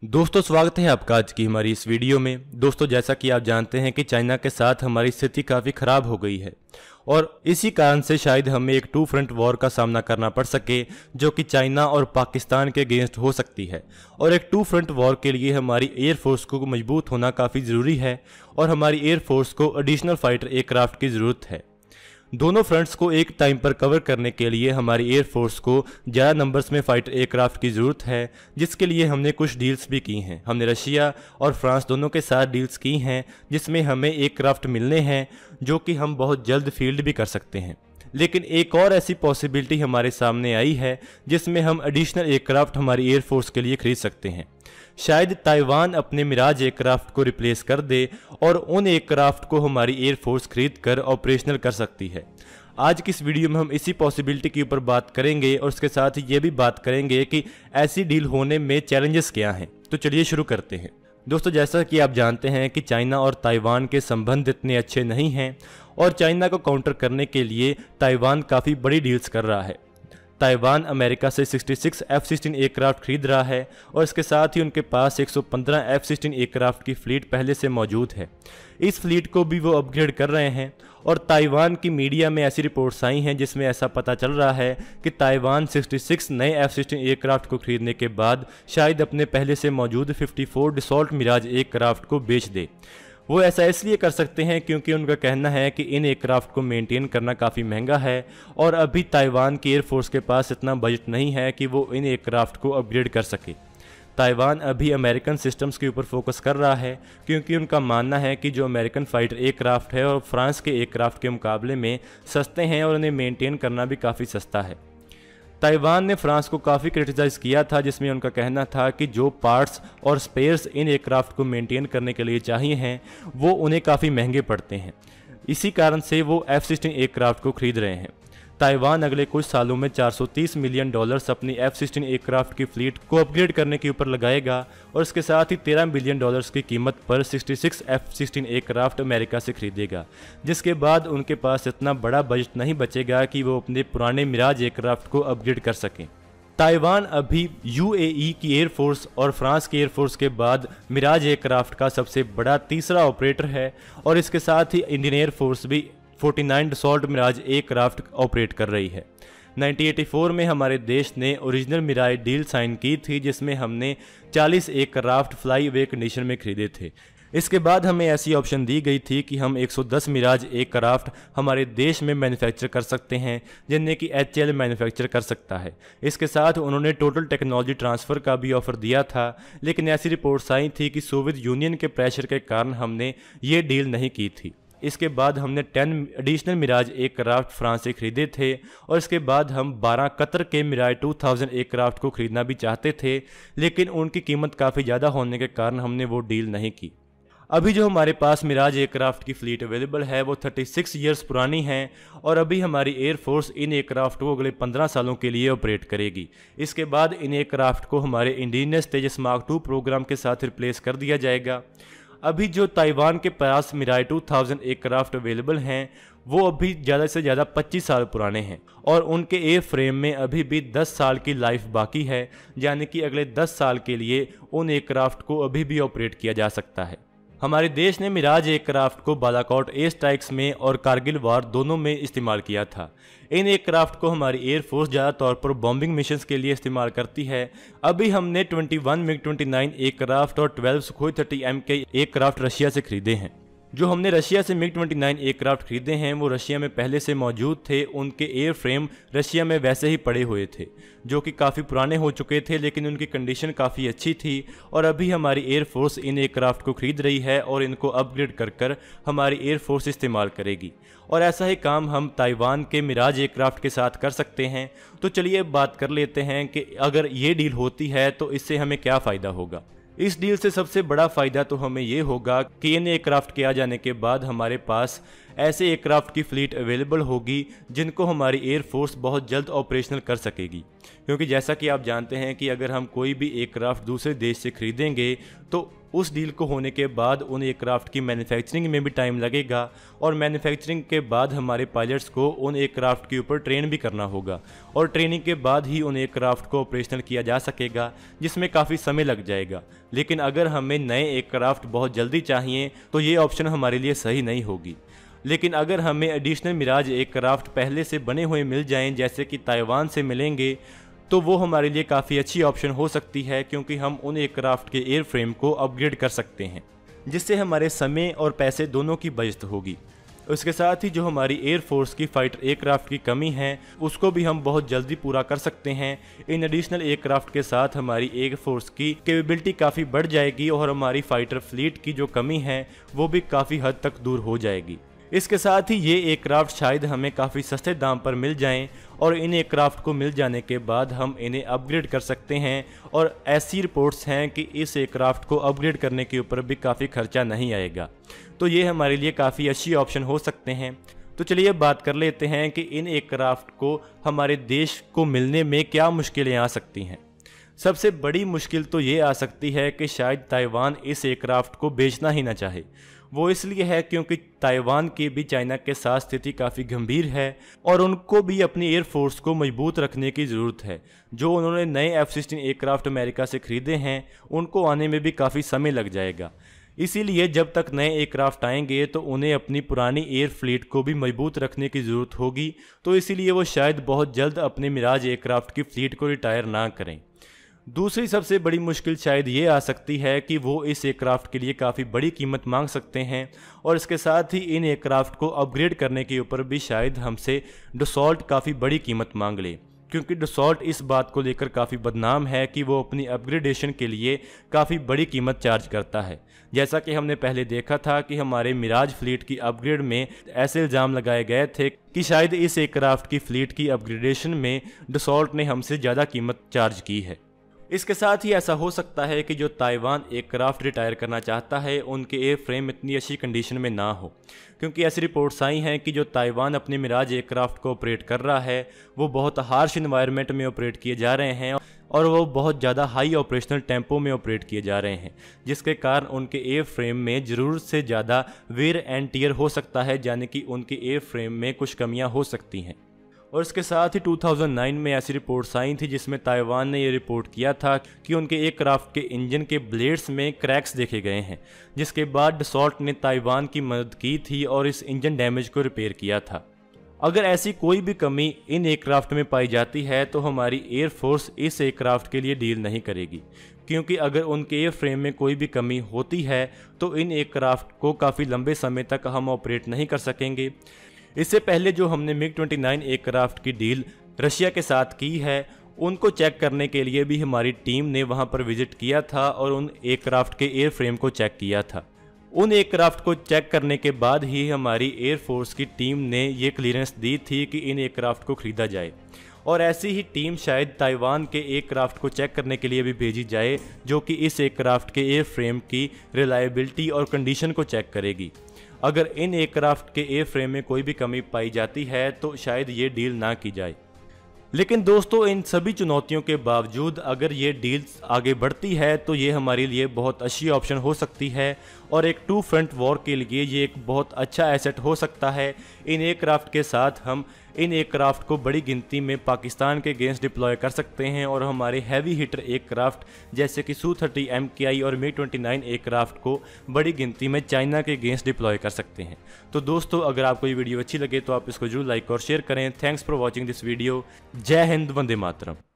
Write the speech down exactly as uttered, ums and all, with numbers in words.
दोस्तों स्वागत है आपका आज की हमारी इस वीडियो में। दोस्तों जैसा कि आप जानते हैं कि चाइना के साथ हमारी स्थिति काफ़ी ख़राब हो गई है और इसी कारण से शायद हमें एक टू फ्रंट वॉर का सामना करना पड़ सके जो कि चाइना और पाकिस्तान के अगेंस्ट हो सकती है। और एक टू फ्रंट वॉर के लिए हमारी एयरफोर्स को मजबूत होना काफ़ी ज़रूरी है और हमारी एयरफोर्स को एडिशनल फाइटर एयरक्राफ्ट की ज़रूरत है। दोनों फ्रंट्स को एक टाइम पर कवर करने के लिए हमारी एयरफोर्स को ज़्यादा नंबर्स में फाइटर एयरक्राफ्ट की ज़रूरत है, जिसके लिए हमने कुछ डील्स भी की हैं। हमने रशिया और फ्रांस दोनों के साथ डील्स की हैं जिसमें हमें एयरक्राफ्ट मिलने हैं जो कि हम बहुत जल्द फील्ड भी कर सकते हैं। लेकिन एक और ऐसी पॉसिबिलिटी हमारे सामने आई है जिसमें हम एडिशनल एयरक्राफ्ट हमारी एयरफोर्स के लिए खरीद सकते हैं। शायद ताइवान अपने मिराज एयरक्राफ्ट को रिप्लेस कर दे और उन एयरक्राफ्ट को हमारी एयरफोर्स खरीद कर ऑपरेशनल कर सकती है। आज की इस वीडियो में हम इसी पॉसिबिलिटी के ऊपर बात करेंगे और उसके साथ ही ये भी बात करेंगे कि ऐसी डील होने में चैलेंजेस क्या हैं। तो चलिए शुरू करते हैं। दोस्तों जैसा कि आप जानते हैं कि चाइना और ताइवान के संबंध इतने अच्छे नहीं हैं और चाइना को काउंटर करने के लिए ताइवान काफ़ी बड़ी डील्स कर रहा है। ताइवान अमेरिका से छियासठ एफ सिक्सटीन एयरक्राफ्ट खरीद रहा है और इसके साथ ही उनके पास एक सौ पंद्रह एफ सिक्सटीन एयरक्राफ्ट की फ्लीट पहले से मौजूद है। इस फ्लीट को भी वो अपग्रेड कर रहे हैं और ताइवान की मीडिया में ऐसी रिपोर्ट्स आई हैं जिसमें ऐसा पता चल रहा है कि ताइवान छियासठ नए एफ सिक्सटीन एयरक्राफ्ट को खरीदने के बाद शायद अपने पहले से मौजूद चौवन डसॉल्ट मिराज एयरक्राफ्ट को बेच दे। वो ऐसा इसलिए कर सकते हैं क्योंकि उनका कहना है कि इन एयरक्राफ्ट को मेंटेन करना काफ़ी महंगा है और अभी ताइवान की एयरफोर्स के पास इतना बजट नहीं है कि वो इन एयरक्राफ्ट को अपग्रेड कर सके। ताइवान अभी अमेरिकन सिस्टम्स के ऊपर फोकस कर रहा है क्योंकि उनका मानना है कि जो अमेरिकन फाइटर एयरक्राफ्ट है और फ्रांस के एयरक्राफ्ट के मुकाबले में सस्ते हैं और उन्हें मेंटेन करना भी काफ़ी सस्ता है। ताइवान ने फ्रांस को काफ़ी क्रिटिसाइज किया था जिसमें उनका कहना था कि जो पार्ट्स और स्पेयर्स इन एयरक्राफ्ट को मेंटेन करने के लिए चाहिए हैं वो उन्हें काफ़ी महंगे पड़ते हैं। इसी कारण से वो एफ सिक्सटीन एयरक्राफ्ट को खरीद रहे हैं। ताइवान अगले कुछ सालों में चार सौ तीस मिलियन डॉलर्स अपनी एफ सिक्सटीन एयरक्राफ्ट की फ्लीट को अपग्रेड करने के ऊपर लगाएगा और इसके साथ ही तेरह बिलियन डॉलर्स की कीमत पर छियासठ एफ सिक्सटीन एयरक्राफ्ट अमेरिका से खरीदेगा, जिसके बाद उनके पास इतना बड़ा बजट नहीं बचेगा कि वो अपने पुराने मिराज एयरक्राफ्ट को अपग्रेड कर सकें। ताइवान अभी यूएई की एयरफोर्स और फ्रांस की एयरफोर्स के बाद मिराज एयरक्राफ्ट का सबसे बड़ा तीसरा ऑपरेटर है और इसके साथ ही इंडियन एयरफोर्स भी उनचास डसॉल्ट मिराज एयरक्राफ्ट ऑपरेट कर रही है। उन्नीस सौ चौरासी में हमारे देश ने ओरिजिनल मिराज डील साइन की थी जिसमें हमने चालीस एयरक्राफ्ट फ्लाई अवे कंडीशन में खरीदे थे। इसके बाद हमें ऐसी ऑप्शन दी गई थी कि हम एक सौ दस मिराज एयरक्राफ्ट हमारे देश में मैन्युफैक्चर कर सकते हैं जिन्हें कि एच एल मैन्युफैक्चर कर सकता है। इसके साथ उन्होंने टोटल टेक्नोलॉजी ट्रांसफ़र का भी ऑफ़र दिया था, लेकिन ऐसी रिपोर्ट्स आई थी कि सोवियत यूनियन के प्रेशर के कारण हमने ये डील नहीं की थी। इसके बाद हमने दस एडिशनल मिराज एयरक्राफ्ट फ्रांस से खरीदे थे और इसके बाद हम बारह कतर के मिराज दो हज़ार एयरक्राफ्ट को खरीदना भी चाहते थे, लेकिन उनकी कीमत काफ़ी ज़्यादा होने के कारण हमने वो डील नहीं की। अभी जो हमारे पास मिराज एयरक्राफ्ट की फ्लीट अवेलेबल है वो छत्तीस इयर्स पुरानी है और अभी हमारी एयरफोर्स इन एयरक्राफ्ट को अगले पंद्रह सालों के लिए ऑपरेट करेगी। इसके बाद इन एयरक्राफ्ट को हमारे indigenous Tejas mark two program के साथ रिप्लेस कर दिया जाएगा। अभी जो ताइवान के पास मिराज दो हज़ार एयरक्राफ्ट अवेलेबल हैं वो अभी ज़्यादा से ज़्यादा पच्चीस साल पुराने हैं और उनके एयर फ्रेम में अभी भी दस साल की लाइफ बाकी है, यानी कि अगले दस साल के लिए उन एयरक्राफ्ट को अभी भी ऑपरेट किया जा सकता है। हमारे देश ने मिराज एयरक्राफ्ट को बालाकोट एयर स्ट्राइक्स में और कारगिल वार दोनों में इस्तेमाल किया था। इन एयरक्राफ्ट को हमारी एयरफोर्स ज़्यादा तौर पर बॉम्बिंग मिशंस के लिए इस्तेमाल करती है। अभी हमने इक्कीस मिग उनतीस एयरक्राफ्ट और बारह सुखोई तीस एम के एयरक्राफ्ट रशिया से खरीदे हैं। जो हमने रशिया से मिग उनतीस एयरक्राफ्ट खरीदे हैं वो रशिया में पहले से मौजूद थे। उनके एयर फ्रेम रशिया में वैसे ही पड़े हुए थे जो कि काफ़ी पुराने हो चुके थे, लेकिन उनकी कंडीशन काफ़ी अच्छी थी और अभी हमारी एयरफोर्स इन एयरक्राफ्ट को खरीद रही है और इनको अपग्रेड कर कर हमारी एयरफोर्स इस्तेमाल करेगी। और ऐसा ही काम हम ताइवान के मिराज एयरक्राफ्ट के साथ कर सकते हैं। तो चलिए बात कर लेते हैं कि अगर ये डील होती है तो इससे हमें क्या फ़ायदा होगा। इस डील से सबसे बड़ा फ़ायदा तो हमें ये होगा कि इन एयरक्राफ्ट के आ जाने के बाद हमारे पास ऐसे एयरक्राफ्ट की फ्लीट अवेलेबल होगी जिनको हमारी एयरफोर्स बहुत जल्द ऑपरेशनल कर सकेगी। क्योंकि जैसा कि आप जानते हैं कि अगर हम कोई भी एयरक्राफ्ट दूसरे देश से खरीदेंगे तो उस डील को होने के बाद उन एयरक्राफ्ट की मैन्युफैक्चरिंग में भी टाइम लगेगा और मैन्युफैक्चरिंग के बाद हमारे पायलट्स को उन एयरक्राफ्ट के ऊपर ट्रेन भी करना होगा और ट्रेनिंग के बाद ही उन एयरक्राफ्ट को ऑपरेशनल किया जा सकेगा, जिसमें काफ़ी समय लग जाएगा। लेकिन अगर हमें नए एयरक्राफ्ट बहुत जल्दी चाहिए तो ये ऑप्शन हमारे लिए सही नहीं होगी। लेकिन अगर हमें एडिशनल मिराज एयरक्राफ्ट पहले से बने हुए मिल जाएं, जैसे कि ताइवान से मिलेंगे, तो वो हमारे लिए काफ़ी अच्छी ऑप्शन हो सकती है, क्योंकि हम उन एयरक्राफ्ट के एयरफ्रेम को अपग्रेड कर सकते हैं, जिससे हमारे समय और पैसे दोनों की बचत होगी। उसके साथ ही जो हमारी एयरफोर्स की फाइटर एयरक्राफ्ट की कमी है उसको भी हम बहुत जल्दी पूरा कर सकते हैं। इन एडिशनल एयरक्राफ्ट के साथ हमारी एयरफोर्स की कैपेबिलिटी काफ़ी बढ़ जाएगी और हमारी फाइटर फ्लीट की जो कमी है वो भी काफ़ी हद तक दूर हो जाएगी। इसके साथ ही ये एयरक्राफ्ट शायद हमें काफ़ी सस्ते दाम पर मिल जाएं और इन एयरक्राफ्ट को मिल जाने के बाद हम इन्हें अपग्रेड कर सकते हैं। और ऐसी रिपोर्ट्स हैं कि इस एयरक्राफ्ट को अपग्रेड करने के ऊपर भी काफ़ी खर्चा नहीं आएगा, तो ये हमारे लिए काफ़ी अच्छी ऑप्शन हो सकते हैं। तो चलिए बात कर लेते हैं कि इन एयरक्राफ्ट को हमारे देश को मिलने में क्या मुश्किलें आ सकती हैं। सबसे बड़ी मुश्किल तो ये आ सकती है कि शायद ताइवान इस एयरक्राफ्ट को बेचना ही ना चाहे। वो इसलिए है क्योंकि ताइवान की भी चाइना के साथ स्थिति काफ़ी गंभीर है और उनको भी अपनी एयरफोर्स को मजबूत रखने की ज़रूरत है। जो उन्होंने नए एफ सिक्सटीन एयरक्राफ्ट अमेरिका से ख़रीदे हैं उनको आने में भी काफ़ी समय लग जाएगा। इसीलिए जब तक नए एयरक्राफ्ट आएंगे तो उन्हें अपनी पुरानी एयर फ्लीट को भी मजबूत रखने की ज़रूरत होगी। तो इसीलिए वो शायद बहुत जल्द अपने मिराज एयरक्राफ्ट की फ्लीट को रिटायर ना करें। दूसरी सबसे बड़ी मुश्किल शायद ये आ सकती है कि वो इस एयरक्राफ्ट के लिए काफ़ी बड़ी कीमत मांग सकते हैं और इसके साथ ही इन एयरक्राफ्ट को अपग्रेड करने के ऊपर भी शायद हमसे डसॉल्ट काफ़ी बड़ी कीमत मांग ले, क्योंकि डसॉल्ट इस बात को लेकर काफ़ी बदनाम है कि वो अपनी अपग्रेडेशन के लिए काफ़ी बड़ी कीमत चार्ज करता है। जैसा कि हमने पहले देखा था कि हमारे मिराज फ्लीट की अपग्रेड में ऐसे इल्ज़ाम लगाए गए थे कि शायद इस एयरक्राफ्ट की फ्लीट की अपग्रेडेशन में डसॉल्ट ने हमसे ज़्यादा कीमत चार्ज की है। इसके साथ ही ऐसा हो सकता है कि जो ताइवान एयरक्राफ्ट रिटायर करना चाहता है उनके एयर फ्रेम इतनी अच्छी कंडीशन में ना हो, क्योंकि ऐसी रिपोर्ट्स आई हैं कि जो ताइवान अपने मिराज एयरक्राफ्ट को ऑपरेट कर रहा है वो बहुत हार्श इन्वायरमेंट में ऑपरेट किए जा रहे हैं और वो बहुत ज़्यादा हाई ऑपरेशनल टेम्पो में ऑपरेट किए जा रहे हैं, जिसके कारण उनके एयर फ्रेम में ज़रूरत से ज़्यादा वेयर एंड टियर हो सकता है, यानी कि उनके एयर फ्रेम में कुछ कमियाँ हो सकती हैं। और इसके साथ ही दो हज़ार नौ में ऐसी रिपोर्ट्स आई थी जिसमें ताइवान ने ये रिपोर्ट किया था कि उनके एयरक्राफ्ट के इंजन के ब्लेड्स में क्रैक्स देखे गए हैं, जिसके बाद डसॉल्ट ने ताइवान की मदद की थी और इस इंजन डैमेज को रिपेयर किया था। अगर ऐसी कोई भी कमी इन एयरक्राफ्ट में पाई जाती है तो हमारी एयरफोर्स इस एयरक्राफ्ट के लिए डील नहीं करेगी, क्योंकि अगर उनके एयर फ्रेम में कोई भी कमी होती है तो इन एयरक्राफ्ट को काफ़ी लंबे समय तक हम ऑपरेट नहीं कर सकेंगे। इससे पहले जो हमने मिग उनतीस एयरक्राफ्ट की डील रशिया के साथ की है उनको चेक करने के लिए भी हमारी टीम ने वहां पर विजिट किया था और उन एयरक्राफ्ट के एयर फ्रेम को चेक किया था। उन एयरक्राफ्ट को चेक करने के बाद ही हमारी एयरफोर्स की टीम ने ये क्लियरेंस दी थी कि इन एयरक्राफ्ट को ख़रीदा जाए। और ऐसी ही टीम शायद ताइवान के एयरक्राफ्ट को चेक करने के लिए भी भेजी जाए, जो कि इस एयरक्राफ्ट के एयर फ्रेम की रिलायबिलिटी और कंडीशन को चेक करेगी। अगर इन एयरक्राफ्ट के एयर फ्रेम में कोई भी कमी पाई जाती है तो शायद ये डील ना की जाए। लेकिन दोस्तों, इन सभी चुनौतियों के बावजूद अगर ये डील आगे बढ़ती है तो ये हमारे लिए बहुत अच्छी ऑप्शन हो सकती है और एक टू फ्रंट वॉर के लिए ये एक बहुत अच्छा एसेट हो सकता है। इन एयरक्राफ्ट के साथ हम इन एयरक्राफ्ट को बड़ी गिनती में पाकिस्तान के अगेंस्ट डिप्लॉय कर सकते हैं और हमारे हैवी हिटर एयरक्राफ्ट जैसे कि सू थर्टी एम के आई और मिग उनतीस एयरक्राफ्ट को बड़ी गिनती में चाइना के अगेंस्ट डिप्लॉय कर सकते हैं। तो दोस्तों, अगर आपको ये वीडियो अच्छी लगे तो आप इसको जरूर लाइक और शेयर करें। Thanks for watching this video. जय हिंद, वंदे मातरम।